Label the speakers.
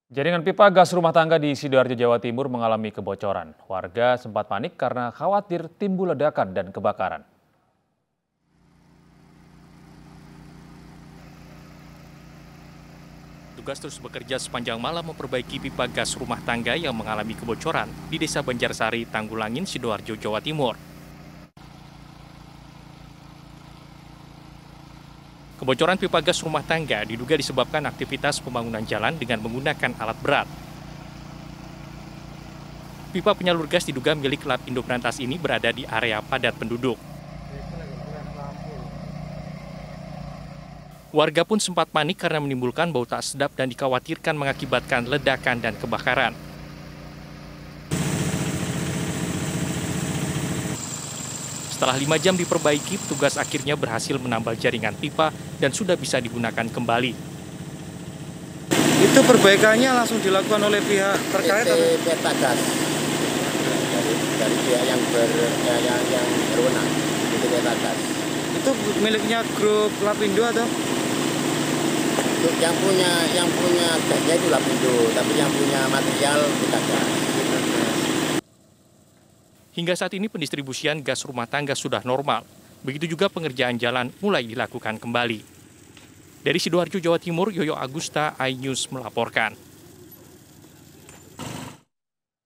Speaker 1: Jaringan pipa gas rumah tangga di Sidoarjo, Jawa Timur mengalami kebocoran. Warga sempat panik karena khawatir timbul ledakan dan kebakaran.
Speaker 2: Tugas terus bekerja sepanjang malam memperbaiki pipa gas rumah tangga yang mengalami kebocoran di Desa Banjarsari, Tanggulangin, Sidoarjo, Jawa Timur. Kebocoran pipa gas rumah tangga diduga disebabkan aktivitas pembangunan jalan dengan menggunakan alat berat. Pipa penyalur gas diduga milik Lapindo Brantas ini berada di area padat penduduk. Warga pun sempat panik karena menimbulkan bau tak sedap dan dikhawatirkan mengakibatkan ledakan dan kebakaran. Setelah 5 jam diperbaiki, petugas akhirnya berhasil menambal jaringan pipa dan sudah bisa digunakan kembali.
Speaker 3: Itu perbaikannya langsung dilakukan oleh pihak terkait atau
Speaker 4: Peta Gas dari pihak yang berwenang, itu Peta Gas.
Speaker 3: itu miliknya grup Lapindo atau?
Speaker 4: Yang punya gasnya itu Lapindo, tapi yang punya material Peta Gas.
Speaker 2: Hingga saat ini pendistribusian gas rumah tangga sudah normal. Begitu juga pengerjaan jalan mulai dilakukan kembali. Dari Sidoarjo, Jawa Timur, Yoyo Agusta, iNews melaporkan.